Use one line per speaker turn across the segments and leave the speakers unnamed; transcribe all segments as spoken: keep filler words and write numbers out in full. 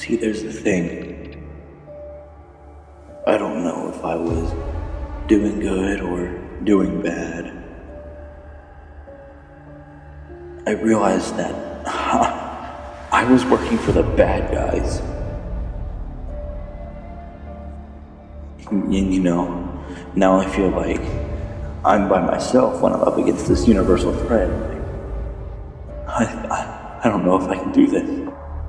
See, there's the thing. I don't know if I was doing good or doing bad. I realized that I was working for the bad guys. And you know, now I feel like I'm by myself when I'm up against this universal threat. I, I, I don't know if I can do this.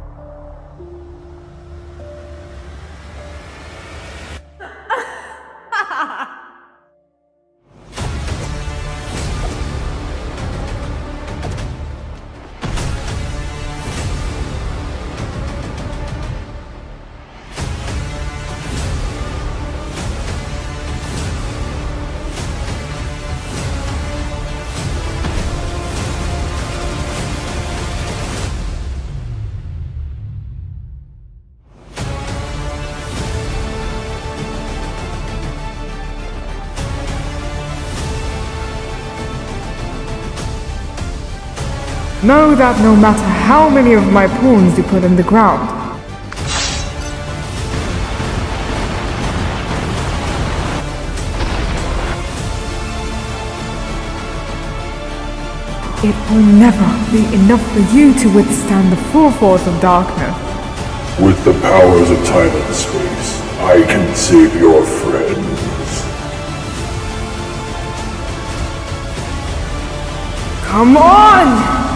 Know that no matter how many of my pawns you put in the ground, it will never be enough for you to withstand the full force of darkness.
With the powers of time and space, I can save your friends.
Come on!